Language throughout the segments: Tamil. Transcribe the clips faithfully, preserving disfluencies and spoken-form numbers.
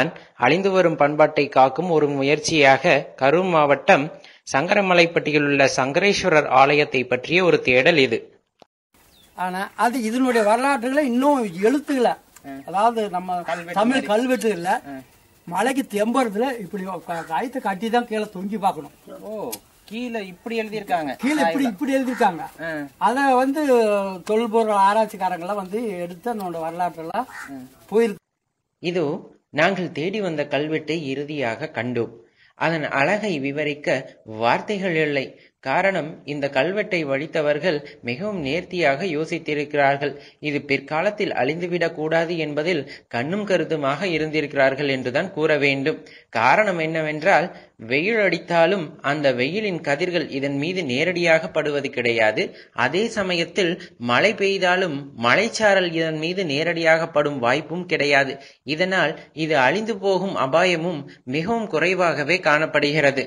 அழிந்து வரும் பண்பாட்டை காக்கும் ஒரு முயற்சியாக கரூர் மாவட்டம் சங்கரமலைப்பட்டியில் உள்ள சங்கரேஸ்வரர் ஆலயத்தை பற்றிய ஒரு தேடல் இது. ஆனா அது இதனுடைய வரலாற்றுகளை இன்னும் எழுத்துக்கல, அதாவது நம்ம தமிழ் கல்வெட்டுல மலைக்கு தெம்பறதுல இப்படி காயத்தை கட்டி தான் கீழே தொங்கி பார்க்கணும். ஓ, கீழே இப்படி எழுதியிருக்காங்க, கீழே இப்படி இப்படி எழுதியிருக்காங்க. அத வந்து தொல்பொருள் ஆராய்ச்சிக்காரங்களாம் வந்து எடுத்து அதனோட வரலாற்றெல்லாம் போயிருக்கு. இதோ நாங்கள் தேடி வந்த கல்வெட்டை இறுதியாக கண்டோம். அதன் அழகை விவரிக்க வார்த்தைகள் இல்லை. காரணம், இந்த கல்வெட்டை வடித்தவர்கள் மிகவும் நேர்த்தியாக யோசித்திருக்கிறார்கள். இது பிற்காலத்தில் அழிந்துவிடக் கூடாது என்பதில் கண்ணும் கருத்துமாக இருந்திருக்கிறார்கள் என்றுதான் கூற வேண்டும். காரணம் என்னவென்றால், வெயில் அடித்தாலும் அந்த வெயிலின் கதிர்கள் இதன் மீது நேரடியாக படுவது கிடையாது. அதே சமயத்தில் மழை பெய்தாலும் மழைச்சாரல் இதன் மீது நேரடியாக படும் வாய்ப்பும் கிடையாது. இதனால் இது அழிந்து போகும் அபாயமும் மிகவும் குறைவாகவே காணப்படுகிறது.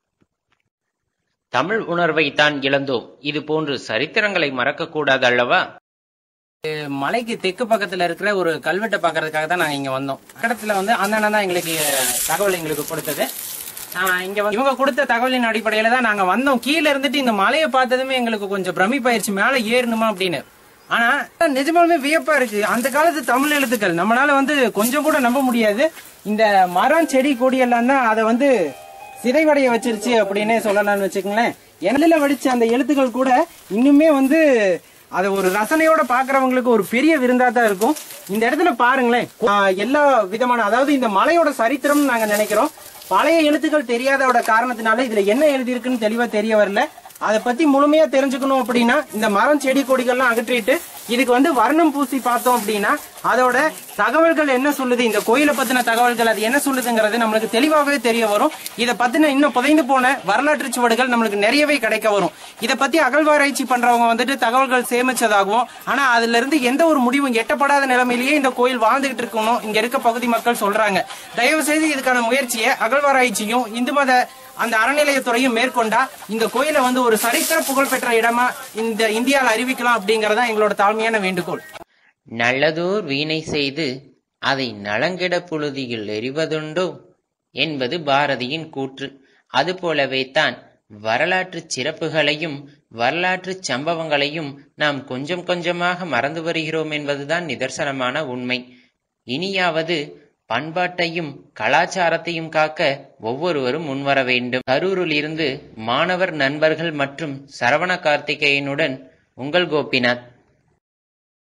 தமிழ் உணர்வை தான் இழந்தோம். இது போன்று சரித்திரங்களை மறக்க கூடாது அல்லவா? மலைக்கு தெற்கு பக்கத்துல இருக்கிற ஒரு கல்வெட்டை பாக்குறதுக்காக தான் நாங்க இங்க வந்தோம். பக்கத்துல வந்து அந்த அண்ணன் தான் எங்களுக்கு தகவல் எங்களுக்கு கொடுத்தது. இங்க இவங்க கொடுத்த தகவலின் அடிப்படையில தான் நாங்க வந்தோம். கீழே இருந்துட்டு இந்த மலையை பார்த்ததுமே எங்களுக்கு கொஞ்சம் பிரமிப்பாயிருச்சு, மேல ஏறணுமா அப்படின்னு. ஆனா நிஜமாலுமே வியப்பா இருக்கு. அந்த காலத்து தமிழ் எழுத்துக்கள் நம்மளால வந்து கொஞ்சம் கூட நம்ப முடியாது. இந்த மரம் செடி கொடி எல்லாம் தான் அதை வந்து சிதைவடைய வச்சிருச்சு அப்படின்னே சொல்லலாம்னு வச்சுக்கோங்களேன். எண்ணில வடிச்ச அந்த எழுத்துக்கள் கூட இன்னுமே வந்து அதை ஒரு ரசனையோட பாக்குறவங்களுக்கு ஒரு பெரிய விருந்தா தான் இருக்கும். இந்த இடத்துல பாருங்களேன், எல்லா விதமான, அதாவது இந்த மலையோட சரித்திரம் நாங்க நினைக்கிறோம். பழைய எழுத்துக்கள் தெரியாதோட காரணத்தினால இதுல என்ன எழுதியிருக்குன்னு தெளிவா தெரிய வரல. அதை பத்தி முழுமையா தெரிஞ்சுக்கணும் அப்படின்னா இந்த மரம் செடி கொடிகள்லாம் அகற்றிட்டு இதுக்கு வந்து வர்ணம் பூசி பார்த்தோம் அப்படின்னா அதோட தகவல்கள் என்ன சொல்லுது, இந்த கோயிலை பத்தின தகவல்கள் அது என்ன சொல்லுதுங்கிறது நம்மளுக்கு தெளிவாகவே தெரிய வரும். இதை பத்தின இன்னும் புதைந்து போன வரலாற்று சுவடுகள் நம்மளுக்கு நிறையவே கிடைக்க வரும். இதை பத்தி அகழ்வாராய்ச்சி பண்றவங்க வந்துட்டு தகவல்கள் சேமிச்சதாகவும், ஆனா அதுல இருந்து எந்த ஒரு முடிவும் எட்டப்படாத நிலைமையிலேயே இந்த கோயில் வாழ்ந்துகிட்டு இருக்கணும் இங்க இருக்க பகுதி மக்கள் சொல்றாங்க. தயவு செய்து இதுக்கான முயற்சியை அகழ்வாராய்ச்சியும் இந்து மத அந்த அறநிலையத்துறையும் மேற்கொண்டா இந்த கோயிலை வந்து ஒரு சரித்திர புகழ்பெற்ற இடமா இந்த இந்தியாவில் அறிவிக்கலாம் அப்படிங்கறதா எங்களோட தாழ்மையான வேண்டுகோள். நல்லதோர் வீணை செய்து அதை நலங்கிட புழுதியில் எறிவதுண்டோ என்பது பாரதியின் கூற்று. அதுபோலவே தான் வரலாற்று சிறப்புகளையும் வரலாற்று சம்பவங்களையும் நாம் கொஞ்சம் கொஞ்சமாக மறந்து வருகிறோம் என்பதுதான் நிதர்சனமான உண்மை. இனியாவது பண்பாட்டையும் கலாச்சாரத்தையும் காக்க ஒவ்வொருவரும் முன்வர வேண்டும். கரூரில் இருந்து மாணவர் நண்பர்கள் மற்றும் சரவண கார்த்திகேயனுடன் உங்கள் கோபிநாத்.